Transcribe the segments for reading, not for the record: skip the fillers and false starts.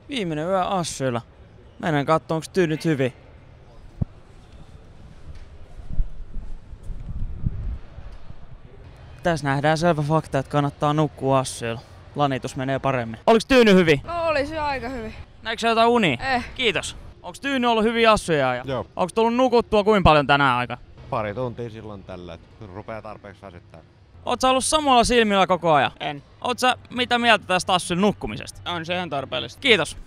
Viimeinen yö Assyllä. Mennään katsomaan, onko tyynyt hyvin. Tässä nähdään selvä fakta, että kannattaa nukkua Assyllä. Lanitus menee paremmin. Oliks tyyny hyvin? No oli se aika hyvin. Näikö sä jotain unia? Kiitos. Onks tyyny ollut hyviä Assyja? Joo. Onks tullut nukuttua kuinka paljon tänään aika? Pari tuntia silloin tällä, että rupeaa tarpeeksi väsyttää. Oot sä ollut samoilla silmillä koko ajan? En. Oot sä mitä mieltä tästä Assyn nukkumisesta? On se ihan tarpeellista. Kiitos.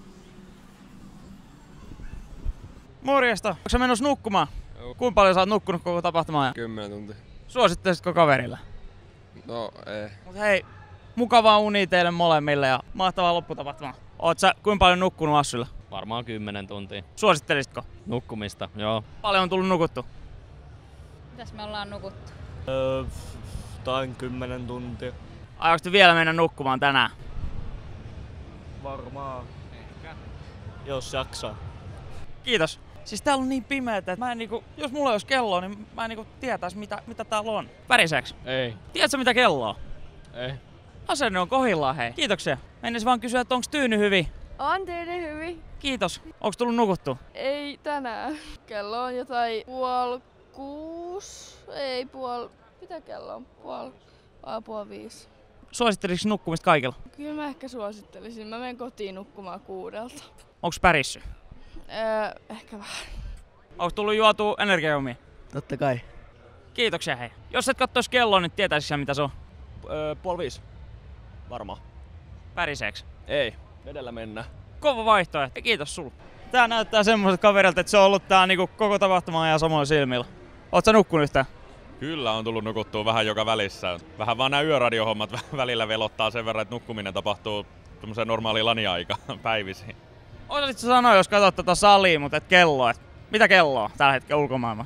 Morjesta. Onko sä menossa nukkumaan? Joo. Kuinka paljon sä oot nukkunut koko tapahtumaa? 10 tuntia. Suosittelisitko kaverille? No ei. Mut hei, mukavaa unia teille molemmille ja mahtavaa lopputapahtumaa. Oot sä kuinka paljon nukkunut Assyllä? Varmaan 10 tuntia. Suosittelisitko? Nukkumista, joo. Paljon on tullut nukuttu. Mitäs me ollaan nukuttu? Tain 10 tuntia. Aiotko te vielä mennä nukkumaan tänään? Varmaan. Jos jaksaa. Kiitos. Siis täällä on niin pimeetä, että mä en jos mulla olisi kello, niin mä en tietäis mitä täällä on. Väriseeks? Ei. Tiedätkö mitä kello on? Ei. Asenne on kohillaan, hei. Kiitoksia. Mennäs vaan kysyä, että onks tyyny hyvin? On tyyny hyvin. Kiitos. Onks tullut nukuttu? Ei tänään. Kello on jotain 5:30. Ei mitä kello on? 4:30. Suosittelisitko nukkumista kaikilla? Kyllä mä ehkä suosittelisin. Mä menen kotiin nukkumaan 6:00. Onks pärissy? Ehkä vähän. Onks tullut juotua energiajuomia? Totta kai. Kiitoksia, hei. Jos et kattois kelloa, niin tietäisit sä mitä se on. 4:30. Varmaan. Päriseeks? Ei. Vedellä mennään. Kova vaihtoehto. Kiitos sulle. Tää näyttää semmoiselta kaverilta, että se on ollut tää koko tapahtuma ajan samoilla silmillä. Oot sä nukkunut yhtään? Kyllä on tullut nukuttua vähän joka välissä. Vähän vaan nämä yöradiohommat välillä velottaa sen verran, että nukkuminen tapahtuu tämmöiseen normaaliin lani-aikaan päivisin. Osasit sä sanoa, jos katsot tota salia, mutta et kelloa. Et mitä kelloa tällä hetkellä ulkomailla?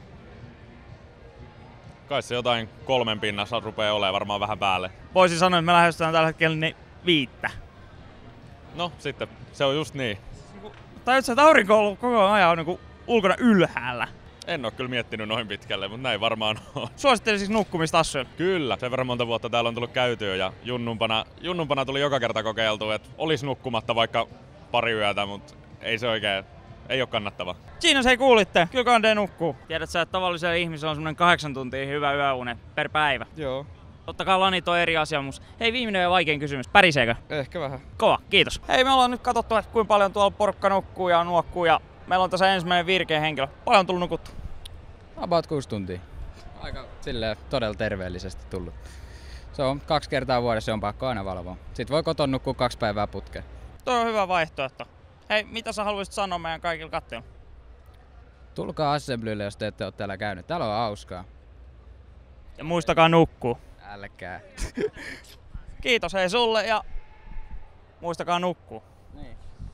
Kai se jotain 3 pinnassa rupeaa olemaan varmaan vähän päälle. Voisin sanoa, että me lähestytään tällä hetkellä niin 5. No sitten, se on just niin. Tai että aurinko on ollut koko ajan on ulkona ylhäällä. En oo kyllä miettinyt noin pitkälle, mutta näin varmaan on. Suosittelisit nukkumista Assyllä? Kyllä, sen verran monta vuotta täällä on tullut käytyä ja junnumpana tuli joka kerta kokeiltua, että olisi nukkumatta vaikka pari yötä, mutta ei se oikein, ei oo kannattava. Siinä se ei kuulitte, kyllä kandee nukkuu. Tiedät sä, että tavallisella ihmisellä on semmonen 8 tuntia hyvä yöune per päivä. Joo. Totta kai lanit on eri asia, mutta hei, viimeinen ja vaikein kysymys. Päriseekö? Ehkä vähän. Kova, kiitos. Hei, me ollaan nyt katsottu, että kuinka paljon tuolla porukka nukkuu ja nuokkuu ja meillä on tässä ensimmäinen virkeä henkilö. Paljon on tullut nukuttu? About 6 tuntia. Aika silleen todella terveellisesti tullut. Se on 2 kertaa vuodessa, se on pakko aina valvoa. Sitten voi kotona nukkua 2 päivää putkeen. Toi on hyvä vaihtoehto. Hei, mitä sä haluaisit sanoa meidän kaikille katsojille? Tulkaa Assemblylle, jos te ette ole täällä käynyt. Täällä on hauskaa. Ja muistakaa nukkuu. Älkää. Kiitos hei sulle ja muistakaa nukkuu. Niin.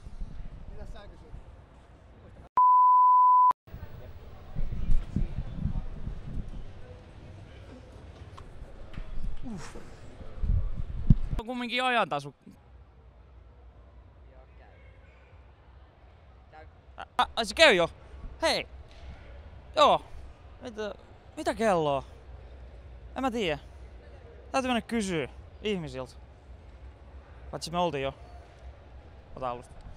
On kumminkin ajantasu. Se käy jo. Hei. Joo. Mitä kelloa? En mä tiedä. Täytyy mennä kysyä ihmisiltä. Paitsi me oltiin jo. Ota alusta.